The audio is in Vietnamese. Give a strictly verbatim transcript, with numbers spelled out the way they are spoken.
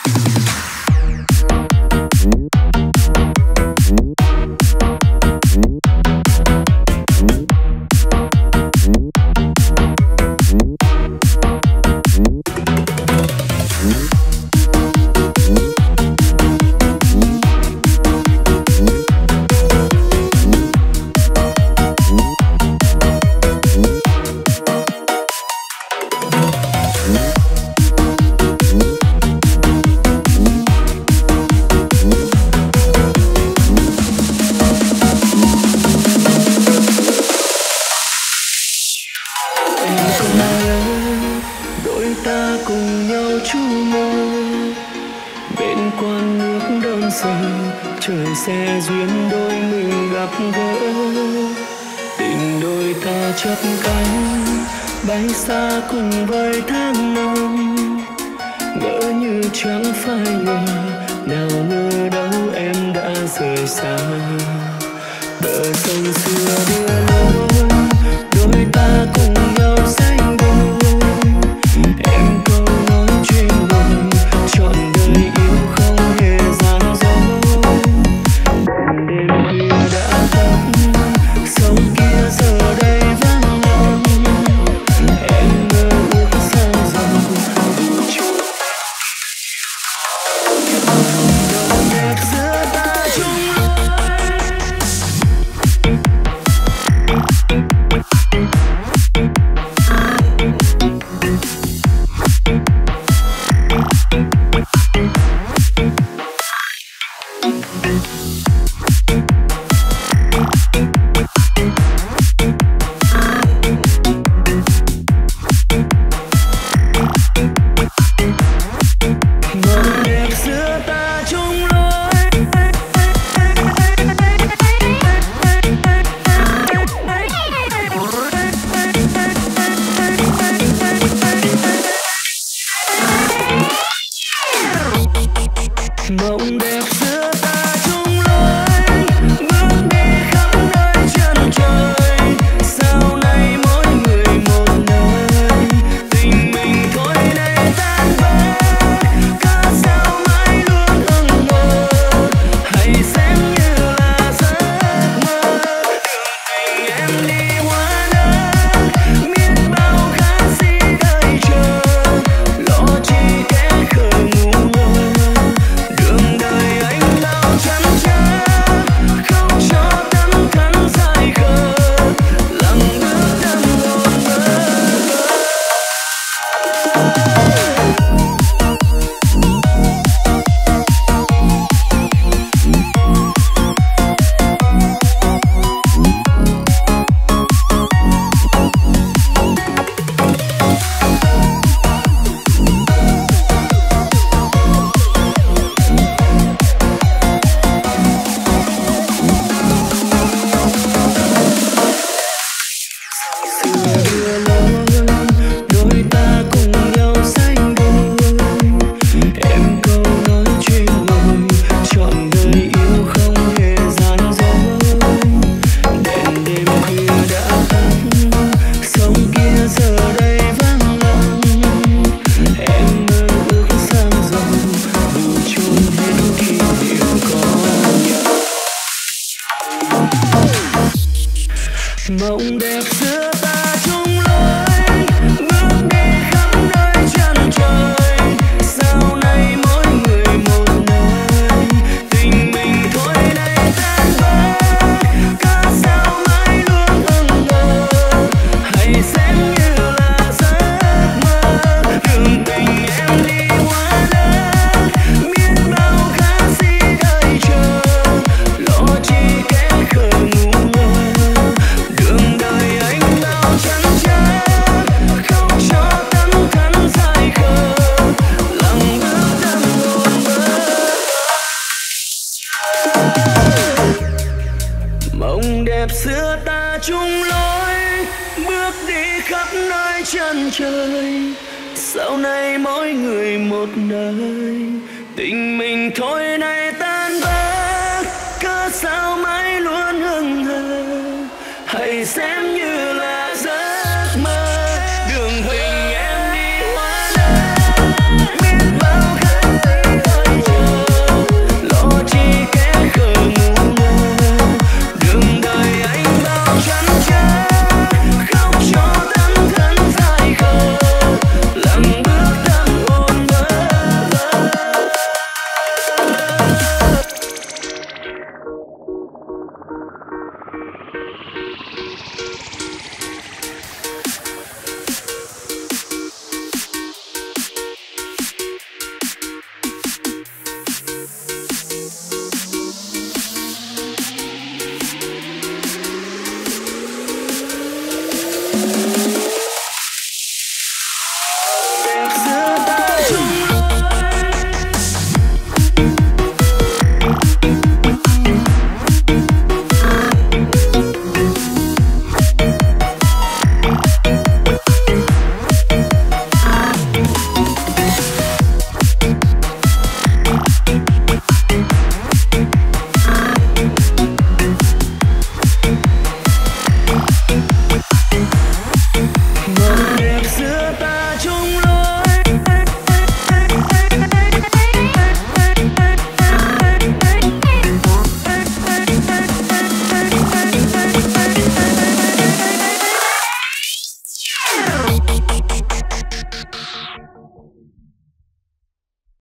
mộng đẹp giữa ta chung lối bước đi khắp nơi chân trời. Sau này mỗi người một nơi, tình mình thôi đây tan vỡ. Cớ sao mãi luôn ưng ngờ, hãy xem như là giấc mơ. Đường tình em đi quá lớn, biết bao khát si đợi chờ. Lo chi kén khờ ngu ngơ, đường đời anh bao chăn trở. Không cho tâm thân dài khờ, lòng bước đang ngổn mơ. Mộng đẹp giữa ta chung lối bước đi khắp nơi chân trời. Sau này mỗi người một nơi, tình mình thôi nay tan vỡ. Cớ sao mãi luôn hững hờ, hãy xem